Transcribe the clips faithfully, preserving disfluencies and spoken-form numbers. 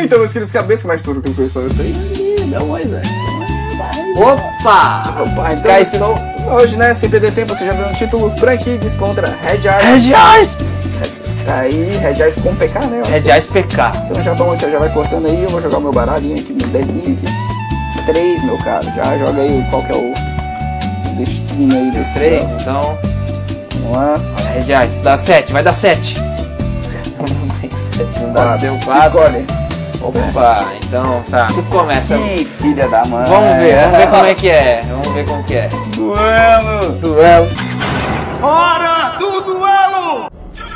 Então, meus queridos cabeças, mais tudo que eu conheço isso aí. Dá um oi, Zé. Opa! Opa, então eu estou... Hoje, né, sem perder tempo, você já viu um título Prankids contra Red Eyes. Red Eyes! Tá aí, Red Eyes com P K, né? Red Eyes P K. Então já vamos aqui, já vai cortando aí, eu vou jogar o meu baralhinho aqui, meu dedinho aqui. Três, meu caro, já joga aí qual que é o destino aí desse Três, grau. então... Vamos lá. Red Eyes, dá sete, vai dar sete. Não tem sete, não dá, deu quatro. Escolhe. Opa, então tá, tudo começa. Ih, filha da mãe. Vamos ver, vamos ver como é que é. Vamos ver como que é. Duelo! Duelo. Hora do duelo!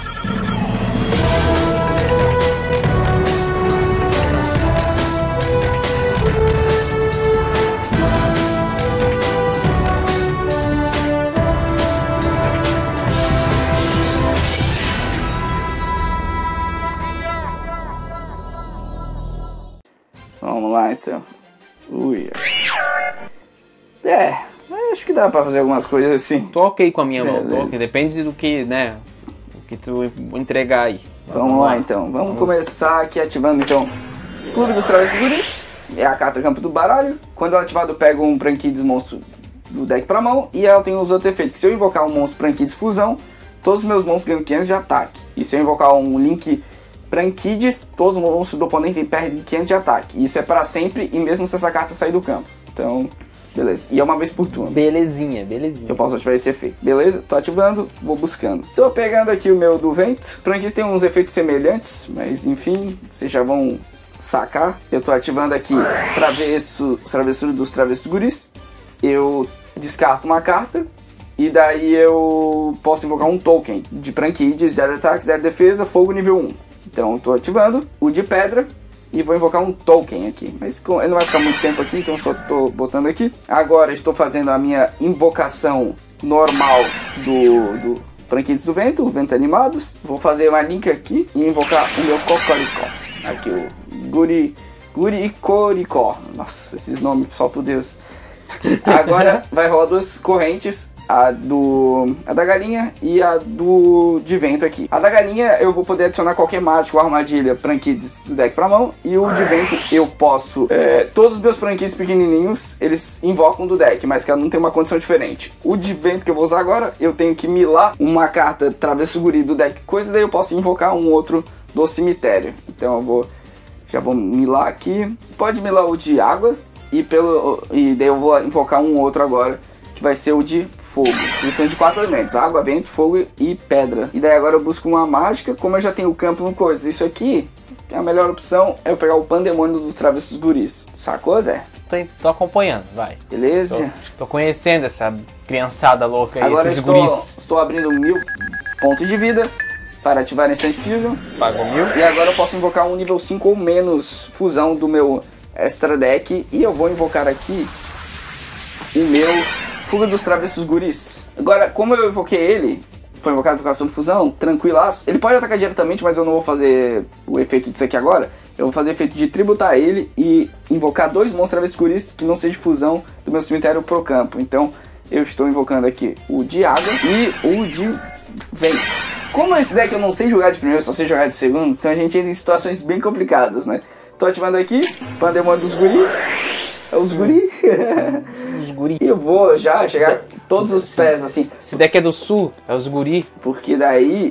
Vamos lá então. Ui. É, acho que dá pra fazer algumas coisas assim. Tô ok com a minha mão, tô Beleza. ok. Depende do que, né, do que tu entregar aí. Vamos lá então, vamos, vamos começar aqui ativando então Clube dos Travessos Guris. É a carta campo do baralho. Quando ela é ativada eu pego um Prankids monstro do deck pra mão. E ela tem os outros efeitos, que se eu invocar um monstro Prankids fusão, todos os meus monstros ganham quinhentos de ataque. E se eu invocar um Link Prankids, todos os monstros do oponente perdem quinhentos de ataque. Isso é pra sempre e mesmo se essa carta sair do campo. Então, beleza. E é uma vez por turno. Belezinha, belezinha. Eu posso ativar esse efeito. Beleza? Tô ativando, vou buscando. Tô pegando aqui o meu do vento. Prankids tem uns efeitos semelhantes, mas enfim, vocês já vão sacar. Eu tô ativando aqui travesso, travessura dos travessos guris. Eu descarto uma carta. E daí eu posso invocar um token de Prankids, zero ataque, zero defesa, fogo nível um. Então eu tô ativando o de pedra e vou invocar um token aqui. Mas ele não vai ficar muito tempo aqui, então só tô botando aqui. Agora estou fazendo a minha invocação normal do, do Prankids do Vento, o Vento Animados. Vou fazer uma link aqui e invocar o meu Cocoricó. Aqui o Guri, Guricoricó. Nossa, esses nomes só por Deus. Agora vai rolar duas correntes. A, do, a da galinha e a do de vento aqui. A da galinha eu vou poder adicionar qualquer mágico ou armadilha Prankids do deck pra mão. E o de vento eu posso... É, todos os meus Prankids pequenininhos, eles invocam do deck, mas que ela não tem uma condição diferente. O de vento que eu vou usar agora, eu tenho que milar uma carta Travesso Guri do deck coisa, daí eu posso invocar um outro do cemitério. Então eu vou... Já vou milar aqui. Pode milar o de água e, pelo, e daí eu vou invocar um outro agora, que vai ser o de fogo. Eles são de quatro elementos: água, vento, fogo e pedra. E daí agora eu busco uma mágica, como eu já tenho o campo no coisa. Isso aqui, a melhor opção é eu pegar o Pandemônio dos Travessos Guris. Sacou, Zé? Tô, tô acompanhando, vai. Beleza? Tô, tô conhecendo essa criançada louca aí, Agora esses estou, guris. estou abrindo mil pontos de vida para ativar Instant Fusion. Pagou mil. E agora eu posso invocar um nível cinco ou menos fusão do meu extra deck. E eu vou invocar aqui o meu Fuga dos Travessos Guris. Agora, como eu invoquei ele, foi invocado por causa de fusão, tranquilaço. Ele pode atacar diretamente, mas eu não vou fazer o efeito disso aqui agora. Eu vou fazer o efeito de tributar ele e invocar dois monstros Travessos Guris que não seja fusão do meu cemitério pro campo. Então, eu estou invocando aqui o de água e o de vento. Como esse deck eu não sei jogar de primeiro, só sei jogar de segundo, então a gente entra em situações bem complicadas, né? Tô ativando aqui, Pandemônio dos Guri. É os Guri. Os guri. E eu vou já chegar todos os pés assim. Esse deck é do sul, é os guri. Porque daí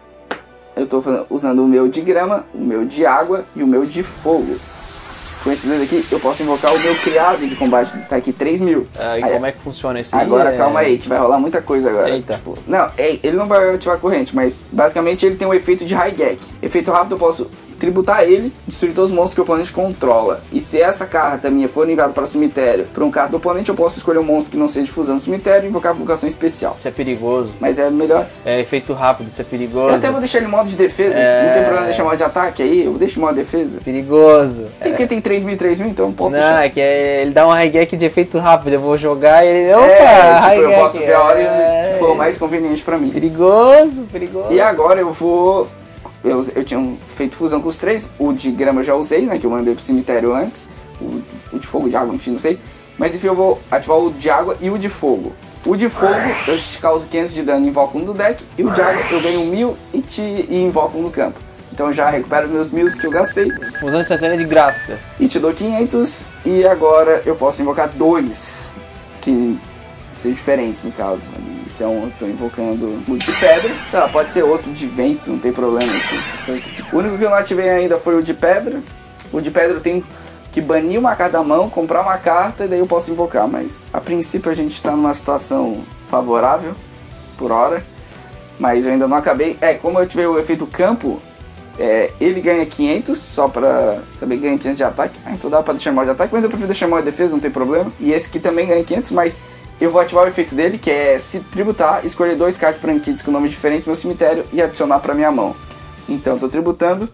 eu tô usando o meu de grama, o meu de água e o meu de fogo. Com esse dois aqui eu posso invocar o meu criado de combate, tá aqui três mil. Ah, e aí, como é que funciona isso aí? Agora é... calma aí, que vai rolar muita coisa agora. Eita. Tipo, não, ele não vai ativar a corrente, mas basicamente ele tem um efeito de Raigeki. Efeito rápido eu posso tributar ele, destruir todos os monstros que o oponente controla. E se essa carta minha for enviada para o cemitério por um carta do oponente, eu posso escolher um monstro que não seja de fusão no cemitério e invocar a invocação especial. Isso é perigoso. Mas é melhor. É efeito rápido, isso é perigoso. Eu até vou deixar ele em modo de defesa, É... não tem problema deixar modo de ataque aí, eu deixo em modo de defesa. Perigoso. Tem porque tem três mil e três mil, então eu posso Não, deixar. é que é, ele dá um Raigeki de efeito rápido, eu vou jogar e ele... Opa, É, tipo, eu Raigeki, posso ver a hora é... que for mais conveniente pra mim. Perigoso, perigoso. E agora eu vou... Eu, eu tinha feito fusão com os três. O de grama eu já usei, né? Que eu mandei pro cemitério antes. O, o de fogo, de água, enfim, não sei. Mas enfim, eu vou ativar o de água e o de fogo. O de fogo eu te causo quinhentos de dano e invoco um do deck. E o de água eu ganho mil e, te, e invoco um no campo. Então já recupero meus mil que eu gastei. Fusão instantânea de graça. E te dou quinhentos. E agora eu posso invocar dois. Que sejam diferentes no caso. Então eu tô invocando o de pedra. Ah, pode ser outro de vento, não tem problema aqui. O único que eu não ativei ainda foi o de pedra. O de pedra eu tenho que banir uma carta da mão, comprar uma carta e daí eu posso invocar. Mas a princípio a gente tá numa situação favorável por hora. Mas eu ainda não acabei. É, como eu tive o efeito campo, é, ele ganha quinhentos, só pra saber que ganha quinhentos de ataque. Ah, então dá pra deixar mal de ataque, mas eu prefiro deixar mal de defesa, não tem problema. E esse aqui também ganha quinhentos, mas eu vou ativar o efeito dele, que é se tributar, escolher dois cards branquitos com nomes diferentes no meu cemitério e adicionar pra minha mão. Então, tô tributando.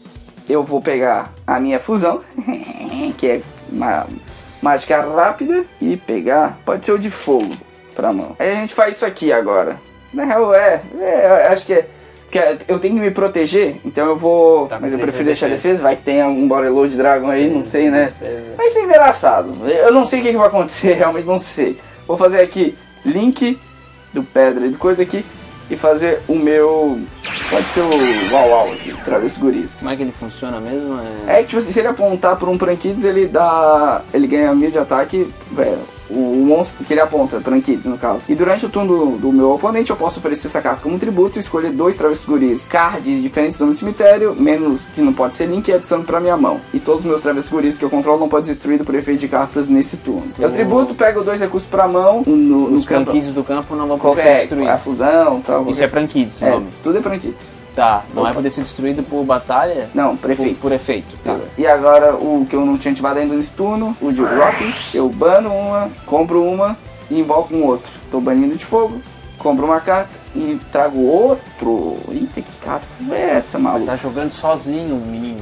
Eu vou pegar a minha fusão, que é uma mágica rápida, e pegar, pode ser o de fogo, pra mão. Aí a gente faz isso aqui agora. Na real, é, é acho que é, que é, eu tenho que me proteger, então eu vou, tá, mas eu prefiro deixar a defesa, vai que tem algum Boreload Dragon aí, não sei, né? Vai ser engraçado, eu não sei o que, que vai acontecer, realmente não sei. Vou fazer aqui, link do pedra e do coisa aqui, e fazer o meu, pode ser o Uau Uau aqui, Travesso Guris. Como é que ele funciona mesmo? É, é que tipo assim, se ele apontar por um Prankids, ele dá, ele ganha mil de ataque, velho. O monstro que ele aponta, Prankids no caso. E durante o turno do, do meu oponente eu posso oferecer essa carta como tributo e escolher dois Travessos Guris cards diferentes do meu cemitério, menos que não pode ser link, e adiciono pra minha mão. E todos os meus Travessos Guris que eu controlo não podem ser destruídos por efeito de cartas nesse turno. Eu tributo, pego dois recursos pra mão. No, Os no campo. Prankids do campo não vão poder ser É, destruídos. a fusão e tal. Isso qualquer... é Prankids, o é, nome. tudo é Prankids. Tá, não Opa. vai poder ser destruído por batalha? Não, por efeito. Por, por efeito. Tá. E agora o que eu não tinha ativado ainda nesse turno, o de Rockies, eu bano uma, compro uma e invoco um outro. Tô banindo de fogo, compro uma carta e trago outro. Eita, que carta foi essa, maluco? Tá jogando sozinho, menino.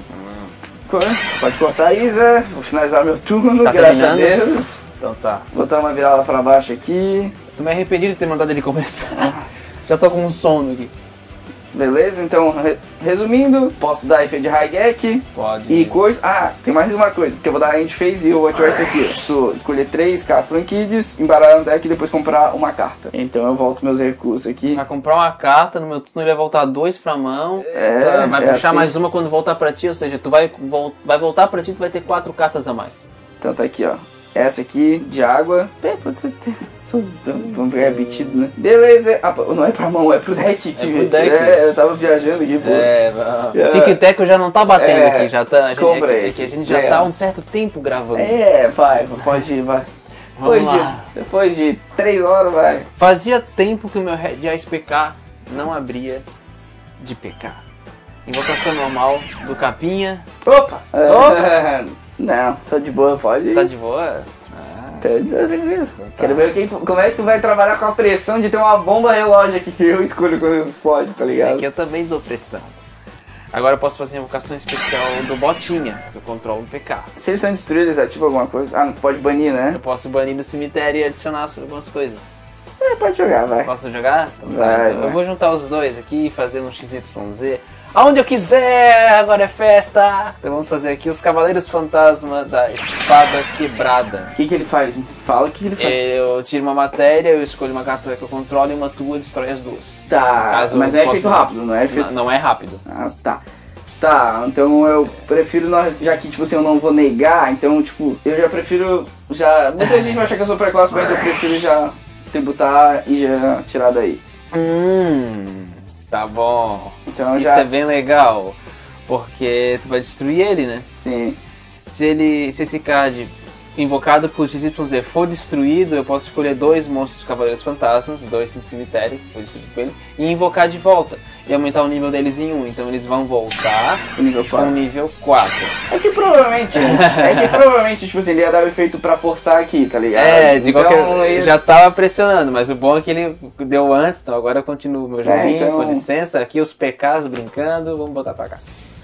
Pode cortar, Isa. Vou finalizar meu turno, Tá graças terminando? a Deus. Então tá. Vou dar uma virada pra baixo aqui. Tô meio arrependido de ter mandado ele começar. Já tô com um sono aqui. Beleza, então, re resumindo, posso dar efeito de Raigeki. Pode. E coisa. Ah, tem mais uma coisa, porque eu vou dar End Phase e eu vou ativar isso aqui. Posso escolher três cartas Prankids, embaralhar no deck e depois comprar uma carta. Então eu volto meus recursos aqui. Vai comprar uma carta, no meu turno ele vai voltar dois pra mão. É, vai é puxar assim. mais uma quando voltar pra ti, ou seja, tu vai, vol vai voltar pra ti, tu vai ter quatro cartas a mais. Então tá aqui, ó. Essa aqui, de água. É, pode ser. Vamos pegar repetido, né? Beleza. Ah, não é pra mão, é pro deck. Que... É pro deck. É, eu tava viajando aqui, pô. É, É. Tic Teco já não tá batendo É, aqui, já tá. A gente, comprei. é que a gente já É. tá há um certo tempo gravando. É, vai, pode ir, vai. Vamos Depois lá. de, depois de três horas, vai. Fazia tempo que o meu Red Ice P K não abria de P K. Invocação normal do Capinha. Opa! Opa! Não, tô de boa, pode ir. Tá de boa? Ah, Tá tranquilo. Quero ver quem tu- como é que tu vai trabalhar com a pressão de ter uma bomba relógio aqui que eu escolho quando explode, tá é ligado? que eu também dou pressão. Agora eu posso fazer a invocação especial do Botinha, que eu controlo o P K. Se eles são destruídos, eles ativam alguma coisa? Ah, não, tu pode banir, né? Eu posso banir no cemitério e adicionar algumas coisas. É, pode jogar, vai. Posso jogar? Então, tá. Vai, Então, vai. eu vou juntar os dois aqui e fazer um X Y Z. Aonde eu quiser, agora é festa! Então vamos fazer aqui os Cavaleiros Fantasma da Espada Quebrada. O que que ele faz? Fala o que que ele faz. Eu tiro uma matéria, eu escolho uma carta que eu controlo e uma tua destrói as duas. Tá, Caso mas eu é possa- efeito rápido, não é efeito... Não, não é rápido. Ah, tá. Tá, então eu prefiro, nós- já que tipo assim, eu não vou negar, então tipo, eu já prefiro, já... Muita gente vai achar que eu sou precoce, mas eu prefiro já tributar e já tirar daí. Hum, tá bom. Então eu Isso já... é bem legal, porque tu vai destruir ele, né? Sim. Se ele, se esse card invocado por X Y Z for destruído, eu posso escolher dois monstros Cavaleiros Fantasmas, dois no cemitério, que foi destruído com ele, e invocar de volta. E aumentar o nível deles em um. Então eles vão voltar O nível com quatro. o nível quatro. É que provavelmente, é que provavelmente, tipo assim, ele ia dar o efeito pra forçar aqui, tá ligado? É, de então, qualquer... ele- já tava pressionando, mas o bom é que ele deu antes, então agora eu continuo meu joguinho, então- com licença. Aqui os P Ks brincando, vamos botar pra cá.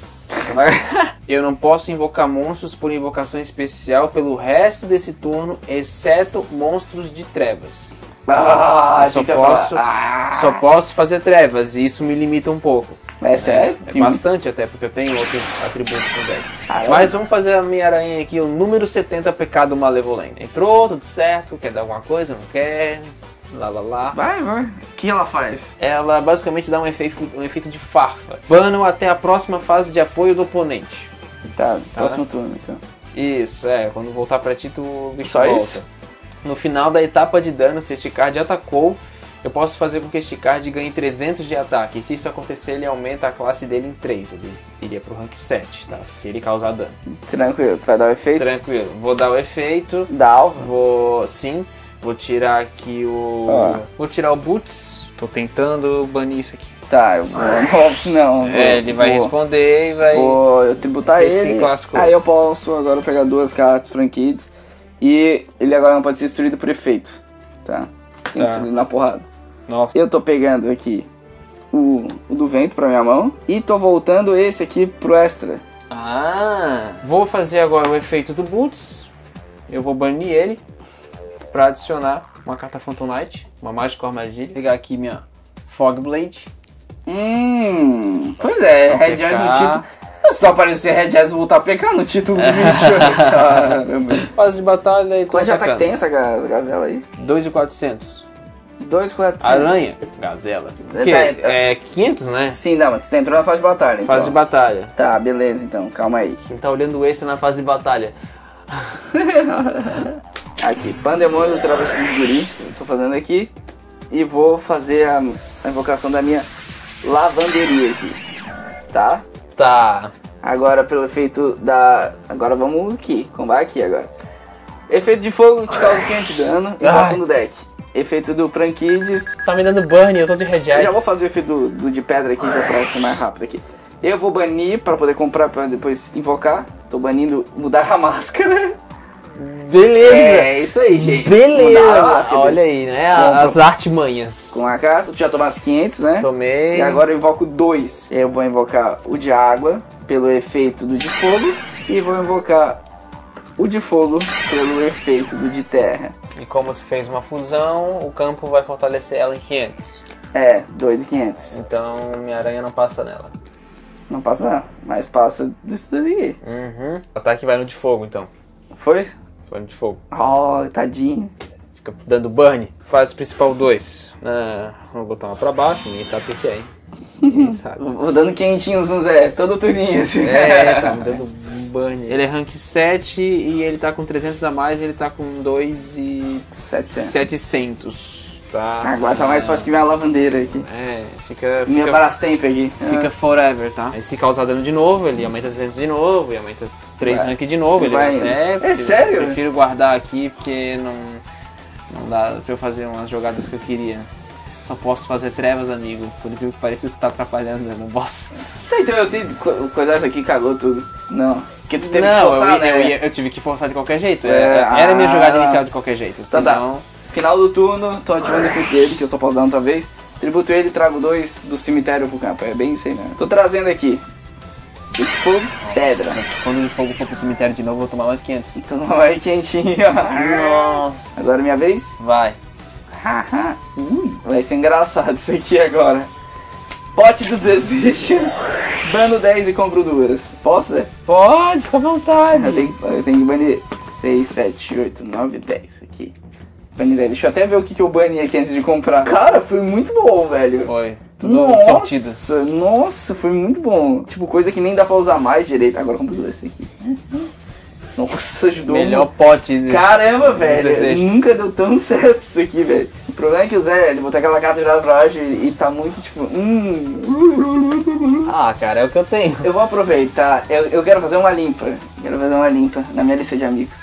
Eu não posso invocar monstros por invocação especial pelo resto desse turno, exceto monstros de trevas. Ah, Eu só achei que ia falar. posso, Ah, só posso fazer trevas, e isso me limita um pouco. é sério? É bastante até, porque eu tenho outros atributos no deck. Caramba. Mas vamos fazer a minha aranha aqui, o número setenta Pecado Malevolente. Entrou, tudo certo, quer dar alguma coisa, não quer? lá lá lá. Vai, vai. O que ela faz? Ela basicamente dá um efeito, um efeito de farpa. Bano até a próxima fase de apoio do oponente. Tá, próximo turno então. Isso, é. Quando voltar pra ti, tu o bicho Só volta. isso? No final da etapa de dano, se este card atacou, eu posso fazer com que este card ganhe trezentos de ataque. E se isso acontecer, ele aumenta a classe dele em três. Ele iria pro rank sete, tá? Se ele causar dano. Tranquilo, tu vai dar o efeito? Tranquilo. Vou dar o efeito. Da alva? Vou... Sim. Vou tirar aqui o... Ó. Vou tirar o Boots. Tô tentando banir isso aqui. Tá, eu vou... Não, vou, É, ele vai vou, responder e vai... Vou eu tributar Esse ele. clássico. Aí eu posso agora pegar duas cartas Frankids. E ele agora não pode ser destruído por efeito. Tá? Tem que Tá. destruir na porrada. Nossa. Eu tô pegando aqui o, o do vento pra minha mão. E tô voltando esse aqui pro extra. Ah! Vou fazer agora o efeito do Boots. Eu vou banir ele pra adicionar uma carta Phantom Knight, uma mágica armadilha. Vou pegar aqui minha Fog Blade. Hum. Pois é, Só Red P K. Jazz no título. Se tu aparecer Red Jazz, voltar a P K no título do bicho. Caramba. Fase de batalha e tô Quanto de ataque atacando. tem essa ga- gazela aí? dois mil e quatrocentos. dois, quatrocentos. Aranha, gazela. É, Que? tá, É quinhentos, né? Sim, não, mas tu tá entrando na fase de batalha. Então. Fase de batalha. Tá, beleza então, calma aí. Quem tá olhando o extra na fase de batalha? Aqui, Pandemônio dos Travestis Guri, eu tô fazendo aqui. E vou fazer a, a invocação da minha lavanderia aqui. Tá? Tá. Agora pelo efeito da... Agora vamos aqui, combate aqui agora. Efeito de fogo te causa quinhentos de dano e Ai. foca no deck. Efeito do Prankids. Tá me dando burn, eu tô de Red Eu Jazz. já vou fazer o efeito do, do de pedra aqui, já pra ser mais rápido aqui. Eu vou banir pra poder comprar pra depois invocar. Tô banindo mudar a máscara. Beleza. É isso aí, gente. Beleza. Mudar a máscara. Olha aí, né? Compra. As artimanhas. Com a carta, tu já tomasse quinhentos, né? Tomei. E agora eu invoco dois. Eu vou invocar o de água pelo efeito do de fogo. E vou invocar o de fogo pelo efeito do de terra. E como tu fez uma fusão, o campo vai fortalecer ela em quinhentos. É, dois e quinhentos. Então minha aranha não passa nela. Não passa não, mas passa disso daqui. Uhum. O ataque vai no de fogo, então. Foi? Foi no de fogo. Oh, tadinho. Fica dando burn. Fase principal dois. Ah, vou botar uma pra baixo, ninguém sabe o que é, hein? Ninguém sabe. Vou dando quentinhos no Zé, todo turninho assim. É, tá me dando burn. Ele é rank sete e ele tá com trezentos a mais, ele tá com dois e setecentos. setecentos. Tá? Agora tá mais forte que minha lavandeira aqui. É, fica... Minha fica... Brastemp aqui. Fica forever, tá? Aí se causar dano de novo, ele aumenta trezentos de novo, e aumenta três Vai. rank de novo. Ele Vai. até, É prefiro- sério? Prefiro guardar aqui porque não, não dá pra eu fazer umas jogadas que eu queria. Só posso fazer trevas, amigo. Por incrível que pareça, isso tá atrapalhando, eu não posso. Tá, então eu tenho co- coisar isso aqui cagou tudo. Não. Porque tu teve não, que forçar, eu, ia- né? eu, ia- eu tive que forçar de qualquer jeito. É, Era, era a minha ah. jogada inicial de qualquer jeito. Então tá. Senão, Final do turno, tô ativando o efeito dele, que eu só posso dar outra vez. Tributo ele e trago dois do cemitério pro campo. É bem isso aí, né? Tô trazendo aqui. O de fogo, pedra. quando o de fogo for pro cemitério de novo, eu vou tomar mais quinhentos. Então vai quentinho. Nossa. Agora é minha vez. Vai. Haha. Ui, vai ser engraçado isso aqui agora. Pote dos desejos. Bano dez e compro duas. Posso, Zé? Pode, fica à vontade. Eu tenho, eu tenho que banir seis, sete, oito, nove, dez aqui. Banir dez. Deixa eu até ver o que, que eu bani aqui antes de comprar. Cara, foi muito bom, velho. Foi. Tudo sortido. Nossa, nossa, foi muito bom. Tipo, coisa que nem dá pra usar mais direito. Agora eu compro dois esse aqui. Nossa, ajudou Melhor muito. pote. de- Caramba, velho. desejo. Nunca deu tão certo isso aqui, velho. O problema é que o Zé, ele botou aquela carta virada pra baixo e, e tá muito tipo. Hum. Ah, cara, é o que eu tenho. Eu vou aproveitar. Eu, eu quero fazer uma limpa. Quero fazer uma limpa na minha lista de amigos.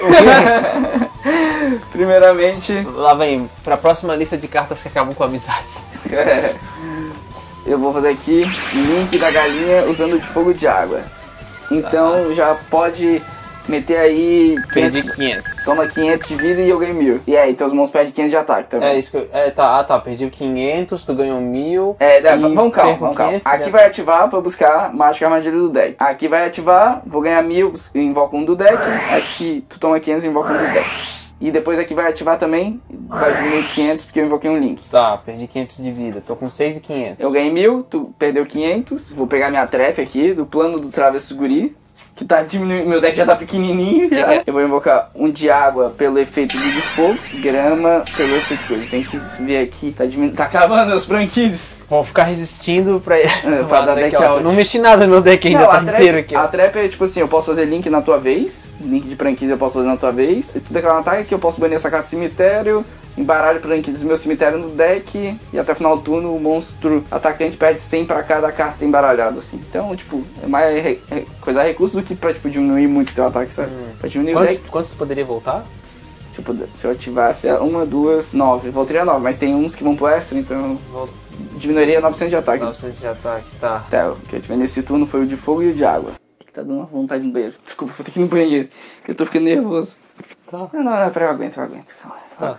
Primeiramente, Lá vem, pra próxima lista de cartas que acabam com a amizade. é, eu vou fazer aqui link da galinha usando de fogo de água. Então já pode meter aí Perdi quinhentos, quinhentos. toma quinhentos de vida e eu ganho mil. E aí, teus mãos perdem quinhentos de ataque também. É isso que eu... É, tá, ah, tá, perdi quinhentos, tu ganhou mil. É, e vamos calma, perco vamos calma. quinhentos, Aqui já- vai ativar pra buscar mágica armadilha do deck. Aqui vai ativar, vou ganhar mil, invoco um do deck. Aqui tu toma quinhentos e invoca um do deck. E depois aqui vai ativar também, vai diminuir quinhentos porque eu invoquei um link. Tá, perdi quinhentos de vida, tô com seis mil e quinhentos. Eu ganhei mil, tu perdeu quinhentos. Vou pegar minha trap aqui, do plano do Travesso Guri. que tá diminuindo, meu deck já tá pequenininho já. Eu vou invocar um de água pelo efeito do de fogo, grama pelo efeito de coisa. Tem que ver aqui, tá diminuindo, tá acabando meus branquides. Vou ficar resistindo pra, é, pra dar deck out. Não mexi nada no meu deck ainda, não, tá a trap, inteiro aqui. A trap é tipo assim, eu posso fazer link na tua vez, link de branquides eu posso fazer na tua vez, e tudo aquela ataque que eu posso banir essa carta do cemitério, embaralho branquides do meu cemitério no deck, e até o final do turno o monstro atacante perde cem pra cada carta embaralhada, assim. Então, tipo, é mais re, re, coisa recurso do que pra, tipo, diminuir muito teu ataque, sabe? Hum. Pra diminuir quantos, o deck. Quantos poderia voltar? Se eu, puder, se eu ativasse uma, duas, nove. Voltaria nove, mas tem uns que vão pro extra, então Volta. Diminuiria novecentos de ataque. novecentos de ataque, tá. Tá, o que eu tive nesse turno foi o de fogo e o de água. Que tá dando uma vontade no banheiro. Desculpa, vou ter que ir no banheiro. Eu tô ficando nervoso. Tá. Não, não, não, peraí, eu aguento, eu aguento. Calma. Tá.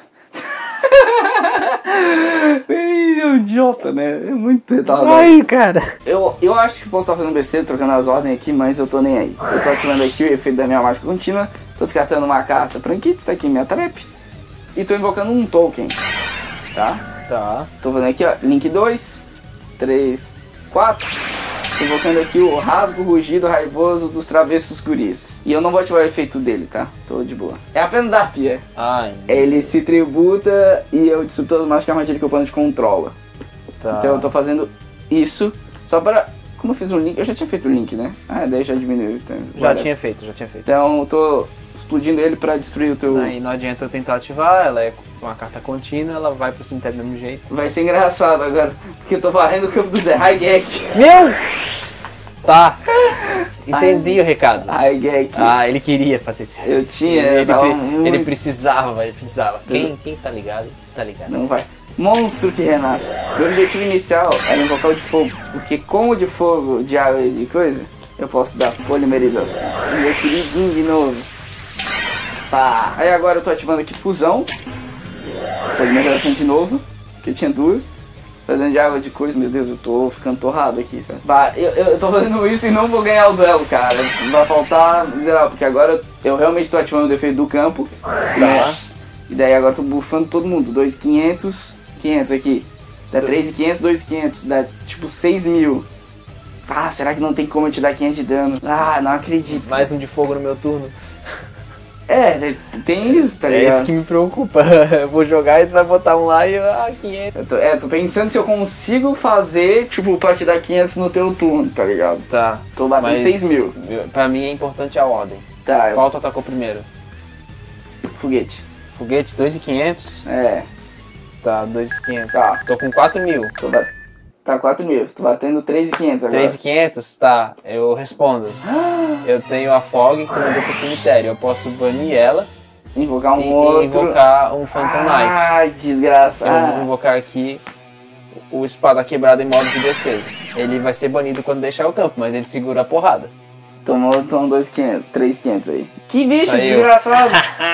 É um idiota, né? É muito retardado. Ai, cara. Eu, eu acho que posso estar fazendo besteira, trocando as ordens aqui, mas eu tô nem aí. Eu tô ativando aqui o efeito da minha mágica contínua. Tô descartando uma carta Prankits, tá aqui minha trap. E tô invocando um token. Tá? Tá. Tô fazendo aqui, ó, link dois, três, quatro. Tô invocando aqui o rasgo rugido raivoso dos travessos guris. E eu não vou ativar o efeito dele, tá? Tô de boa. É apenas da pia. Ai. Ele se tributa e eu destruo todas as mágicas armadilha que o oponente controla. Tá. Então eu tô fazendo isso só para... Como eu fiz um link... Eu já tinha feito o link, né? Ah, daí já diminuiu. Então, já valeu. tinha feito, já tinha feito. Então eu tô explodindo ele pra destruir o teu... Aí não adianta eu tentar ativar, ela é uma carta contínua, ela vai pro cemitério do mesmo jeito. Vai ser engraçado agora, porque eu tô varrendo o campo do Zé. Raigek. Meu! Tá. Entendi o recado. Raigek. Ah, ele queria fazer isso. Eu tinha, ele, eu tava ele, muito... ele precisava, ele precisava. Quem, quem tá ligado, tá ligado. Não vai. Monstro que renasce. Meu objetivo inicial era invocar o de fogo, porque com o de fogo, de água e de coisa, eu posso dar polimerização. E eu queria vir de novo. Pá. Aí agora eu tô ativando aqui fusão. Polimerização de novo, que eu tinha duas. Fazendo de água de coisa, meu Deus, eu tô ficando torrado aqui, sabe? Bah, eu, eu tô fazendo isso e não vou ganhar o duelo, cara. Vai faltar miserável, porque agora eu realmente tô ativando o defeito do campo. Né? E daí agora eu tô bufando todo mundo. dois mil e quinhentos, quinhentos aqui. Dá três mil e quinhentos, dois mil e quinhentos. Dá tipo seis mil. Ah, será que não tem como eu te dar quinhentos de dano? Ah, não acredito. Mais um de fogo no meu turno. É, tem isso, tá ligado? É isso que me preocupa. Eu vou jogar e tu vai botar um lá e eu, ah, quinhentos. Eu tô, é, tô pensando se eu consigo fazer, tipo, pra te dar quinhentos no teu turno, tá ligado? Tá. Tô batendo seis mil. Pra mim é importante a ordem. Tá, eu... Qual tu atacou primeiro? Foguete. Foguete, dois mil e quinhentos? É. Tá, dois mil e quinhentos. Tá. Tô com quatro mil. Tô bat... Tá quatro mil. Tô batendo três mil e quinhentos agora. três mil e quinhentos? Tá, eu respondo. Eu tenho a Fog que tu mandou pro cemitério. Eu posso banir ela. Invocar um e, outro. E invocar um Phantom Knight. Ai, desgraça. Eu vou invocar aqui o espada quebrada em modo de defesa. Ele vai ser banido quando deixar o campo, mas ele segura a porrada. Tomou, tomou dois mil e quinhentos, três mil e quinhentos aí. Que bicho Saiu. Desgraçado.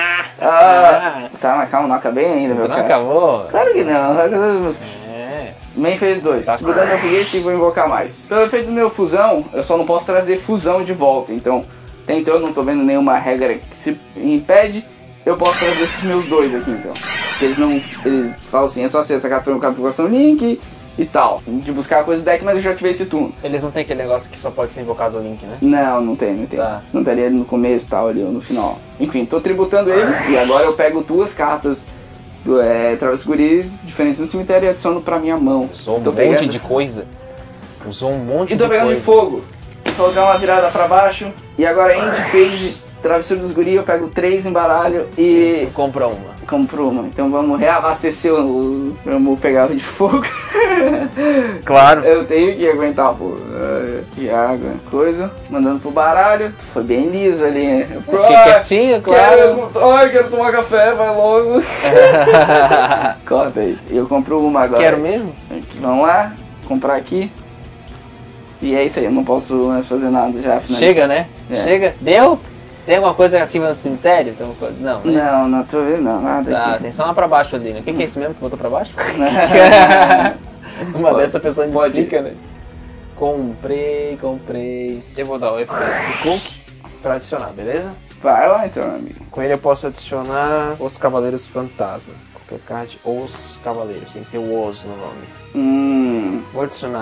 ah, tá, mas calma, não acabei ainda, meu Não cara. acabou? Claro que não. É. Man fez dois. Tá. Grudando meu foguete e vou invocar mais. Pelo efeito do meu fusão, eu só não posso trazer fusão de volta. Então, até então eu não tô vendo nenhuma regra que se impede. Eu posso trazer esses meus dois aqui, então. Porque eles não... Eles falam assim, é só você sacar a configuração link e tal. De buscar a coisa do deck, mas eu já tive esse turno. Eles não tem aquele negócio que só pode ser invocado o Link, né? Não, não tem, não tem. Tá. Senão estaria ele no começo e tal, ali ou no final. Enfim, tô tributando ele. E agora eu pego duas cartas do é, Travis Guris, diferentes no cemitério, e adiciono pra minha mão. Usou um tô monte pegando... de coisa. Usou um monte E de tô pegando coisa. de fogo. Vou colocar uma virada pra baixo. E agora End Phase, Travesseiro dos Guri, eu pego três embaralho e... Compra uma. Compro uma. Então vamos reabastecer o... Vamos pegar o de fogo. Claro. Eu tenho que aguentar, pô. De água, coisa. Mandando pro baralho. Foi bem liso ali, né? Fiquei quietinho, claro. Quero... Ai, quero tomar café, vai logo. Corta aí. Eu compro uma agora. Quero mesmo? Aqui, vamos lá. Comprar aqui. E é isso aí, eu não posso né, fazer nada já. Finalizar. Chega, né? É. Chega. Deu? Tem alguma coisa ativa no cemitério? Tem alguma coisa? Não, né? Não, não tô vendo não, nada Tá, aqui. tem só uma pra baixo ali, né? O que, que é isso mesmo que botou pra baixo? Uma Pode- dessa pessoa pode- explica, né? Comprei, comprei. Eu vou dar o efeito do Cook pra adicionar, beleza? Vai lá então, amigo. Com ele eu posso adicionar os Cavaleiros Fantasma. Qualquer card, os Cavaleiros. Tem que ter o os no nome. Hum, Vou adicionar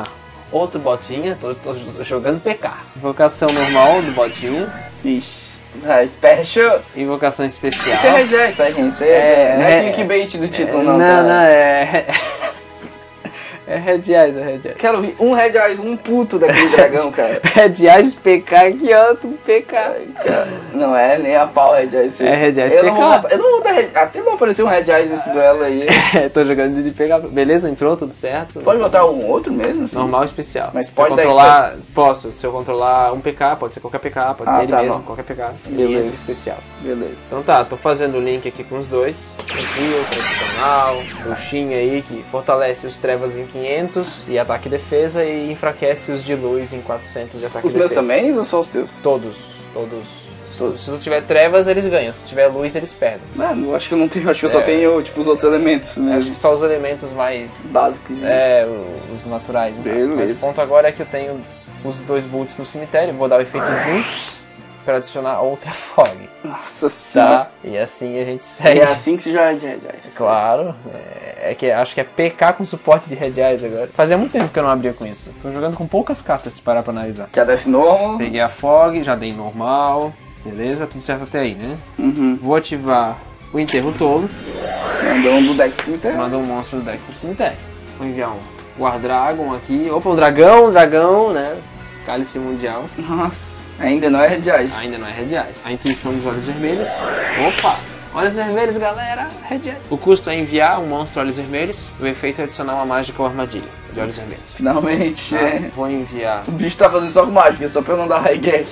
outro botinha, tô, tô jogando P K. Invocação normal do botinha. Ixi. Ah, special. Invocação especial. Isso é Red Eyes, tá, gente? Isso é, É, não é é, clickbait do título, É, não. não, tá? não, é... É Red Eyes, é Red Eyes. Quero ouvir um Red Eyes, um puto daquele dragão, cara. Red Eyes P K aqui, ó, tudo P K. Cara, não é nem a pau Red Eyes. É Red Eyes eu P K. Não vou, botar- eu não vou botar Red... Até não apareceu um Red Eyes nesse duelo aí. É, tô jogando de P K. Beleza? Entrou, tudo certo? Pode botar um outro mesmo? Assim? Normal ou especial. Mas se pode eu dar controlar, posso. Se eu controlar um P K, pode ser qualquer P K, pode Ah, ser ele tá mesmo, bom. qualquer P K. Beleza. E especial. Beleza. Então tá, tô fazendo o link aqui com os dois. Tranquilo, tradicional, bruxinha aí que fortalece os trevas em quinhentos e ataque e defesa e enfraquece os de luz em quatrocentos de ataque Os e meus defesa. também ou só os seus? Todos, todos. Todos. Se tu tiver trevas, eles ganham. Se tu tiver luz, eles perdem. Mano, eu acho que eu não tenho, acho que eu só É. tenho, tipo, os outros elementos Acho mesmo. que só os elementos mais... Básicos. É, o- os naturais. Então. Beleza. Mas o ponto agora é que eu tenho os dois boots no cemitério. Vou dar o efeito de um para adicionar outra fog. Nossa senhora. Tá? E assim a gente E segue. é assim que se joga de Red Eyes. Claro, é, é que acho que é P K com suporte de Red Eyes agora. Fazia muito tempo que eu não abria com isso. Tô jogando com poucas cartas se parar pra analisar. Já desce normal. Peguei a Fog, já dei normal. Beleza? Tudo certo até aí, né? Uhum. Vou ativar o Enterro Tolo. Mandou um do deck pro cemitério. Manda um monstro do deck pro cemitério. Vou enviar um Guardragon aqui. Opa, um dragão, um dragão, né? Cálice Mundial. Nossa. Ainda não é Red Eyes. Ainda não é Red Eyes. A intuição dos olhos vermelhos. Opa! Olhos vermelhos, galera! Red Eyes. O custo é enviar um monstro olhos vermelhos. O efeito é adicionar uma mágica ou armadilha de olhos vermelhos. Finalmente, Tá? é. Vou enviar. O bicho tá fazendo só com mágica, só pra eu não dar high gag.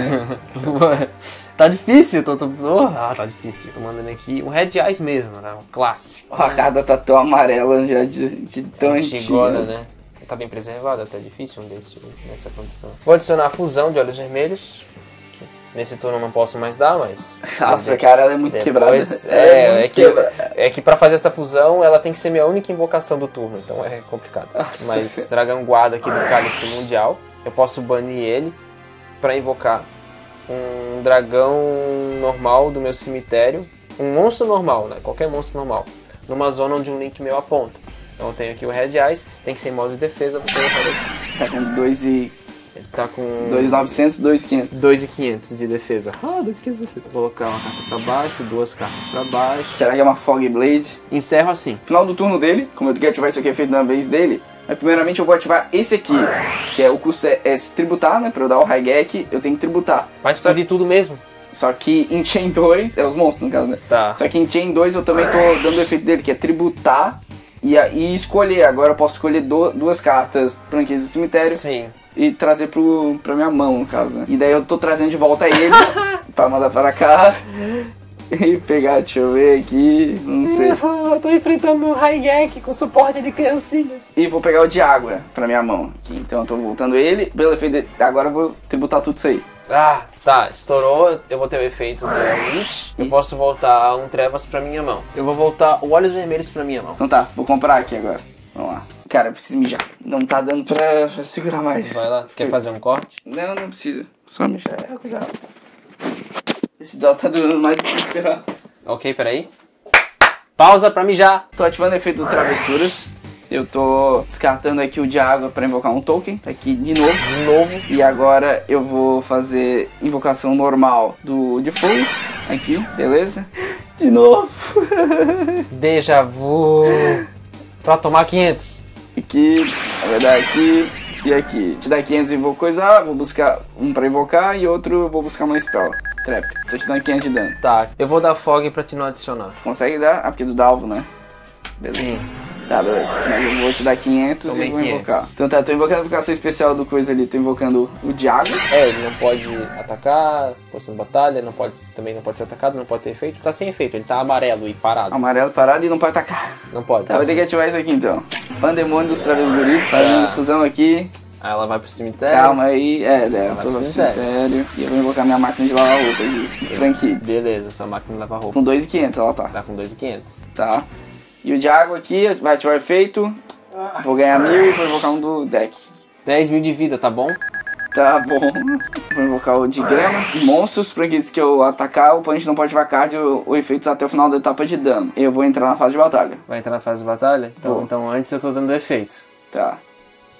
Tá difícil, tô, tô... Oh, ah, tá difícil. Tô mandando aqui um Red Eyes mesmo, né? Um clássico. A carta tá tão amarela já de, de tão Antigona, antiga. né? Tá bem preservada, tá difícil um desse nessa condição. Vou adicionar a fusão de olhos vermelhos. Que nesse turno eu não posso mais dar, mas... Nossa, cara, ela é muito quebrada. Depois, Ela é, é, muito é, que, quebrada. é que pra fazer essa fusão ela tem que ser minha única invocação do turno, então é complicado. Nossa Mas Senhora. Dragão Guarda aqui do Cálice Mundial, eu posso banir ele pra invocar um dragão normal do meu cemitério, um monstro normal, né? Qualquer monstro normal, numa zona onde um link meu aponta. Então eu tenho aqui o Red Eyes, tem que ser em modo de defesa, porque eu falei que Tá com dois e... ele tá com dois mil e novecentos, dois mil e quinhentos. dois mil e quinhentos de defesa. Ah, dois mil e quinhentos de defesa. Vou colocar uma carta pra baixo, duas cartas pra baixo. Será que é uma Fog Blade? Encerro assim. Final do turno dele, como eu quero ativar isso aqui é feito na vez dele, mas primeiramente eu vou ativar esse aqui, que é o custo é, é se tributar, né? Pra eu dar o high gag, eu tenho que tributar. Vai explodir tudo mesmo? Só que em Chain dois, é os monstros no caso, né? Tá. Só que em Chain dois eu também tô dando o efeito dele, que é tributar e, a- e escolher. Agora eu posso escolher do- duas cartas franquias do cemitério Sim. e trazer pro, pra minha mão, no caso, né? E daí eu tô trazendo de volta ele pra mandar para cá e pegar, deixa eu ver aqui, não sei. Eu tô enfrentando um high gag com suporte de criancinhas. E vou pegar o de água pra minha mão aqui. Então eu tô voltando ele, pelo efeito dele. Agora eu vou tributar tudo isso aí. Ah, tá. Estourou. Eu vou ter o efeito do Witch. Eu posso voltar um Trevas pra minha mão. Eu vou voltar o Olhos Vermelhos pra minha mão. Então tá, vou comprar aqui agora. Vamos lá. Cara, eu preciso mijar. Não tá dando pra, pra segurar mais. Vai lá. Quer fazer um corte? Não, não precisa. Só mijar. É coisa rápida. Esse dó tá durando mais do que eu esperava. Ok, peraí. Pausa pra mijar. Tô ativando o efeito do Travessuras. Eu tô descartando aqui o de água pra invocar um token. Aqui de novo. De novo. E agora eu vou fazer invocação normal do de fogo. Aqui, beleza? De novo. Déjà vu. Pra tomar quinhentos. Aqui, vai dar aqui e aqui. Te dá quinhentos e vou coisar, vou buscar um pra invocar e outro eu vou buscar uma spell. Trap. Tô te dando quinhentos de dano. Tá. Eu vou dar fog pra te não adicionar. Consegue dar? Ah, porque é do Dalvo, né? Beleza. Sim. Tá, beleza. Mas eu vou te dar quinhentos Tomei e vou quinhentos. invocar. Então tá, tô invocando a invocação especial do coisa ali. Tô invocando o de água. É, ele não pode atacar, força de batalha, não pode, também não pode ser atacado, não pode ter efeito. Tá sem efeito, ele tá amarelo e parado. Amarelo parado e não pode atacar. Não pode. Tá, vou ter que ativar isso aqui então. Pandemônio dos Travesguri, fazendo Tá. fusão aqui. Aí ela vai pro cemitério. Calma aí. É, é, eu vai tô pro no cemitério. cemitério. E eu vou invocar minha máquina de lavar roupa aqui. Os Frankids. Beleza, sua máquina leva roupa. Com dois mil e quinhentos ela tá. Tá com dois mil e quinhentos. Tá. E o de água aqui vai ativar o efeito. Vou ganhar mil e vou invocar um do deck. dez mil de vida, tá bom? Tá bom. Vou invocar o de grama. Monstros, pra aqueles que eu atacar, o oponente não pode ativar card ou, ou efeitos até o final da etapa de dano. Eu vou entrar na fase de batalha. Vai entrar na fase de batalha? Então, Vou. então antes eu tô dando efeitos. Tá.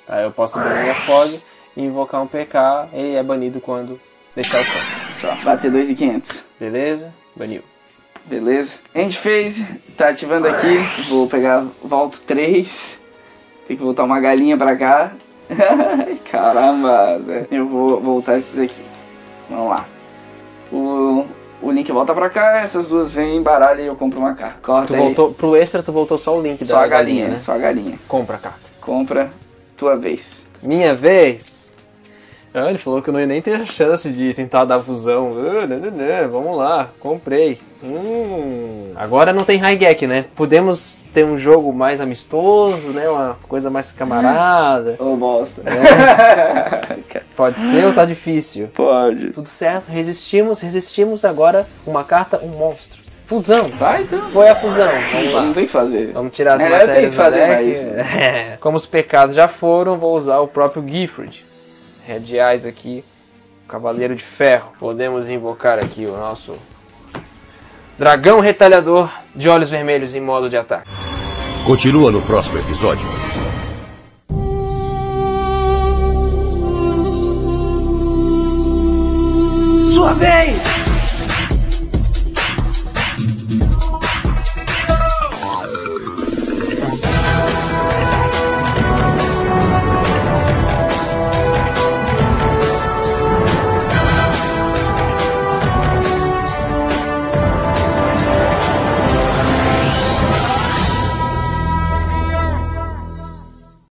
Aí eu posso banir a Fog e invocar um P K, ele é banido quando deixar o campo. Tá, bater dois mil e quinhentos. Beleza? Baniu. Beleza. End phase, tá ativando aqui. Vou pegar, volto três. Tem que voltar uma galinha pra cá. Caramba, Zé. Eu vou voltar esses aqui. Vamos lá. O, o Link volta pra cá, essas duas vêm, embaralha e eu compro uma carta. Corta Tu aí. voltou, pro extra tu voltou só o Link Só da a galinha, galinha, né? Só a galinha. Compra a carta. Compra, tua vez. Minha vez? Ah, ele falou que eu não ia nem ter a chance de tentar dar fusão. Ah, não, não, não. Vamos lá, comprei. Hum. Agora não tem Raigeki, né? Podemos ter um jogo mais amistoso, né? Uma coisa mais camarada. Ô, bosta. É. Pode ser ou tá difícil? Pode. Tudo certo, resistimos, resistimos. Agora uma carta, um monstro. Fusão. Vai, então. Foi a fusão. Vamos lá. Não tem que fazer. Vamos tirar as Melhor matérias tem que fazer do deck. mais. É. Como os pecados já foram, vou usar o próprio Gifford. Red Eyes aqui, Cavaleiro de Ferro. Podemos invocar aqui o nosso Dragão Retalhador de Olhos Vermelhos em modo de ataque. Continua no próximo episódio. Sua vez!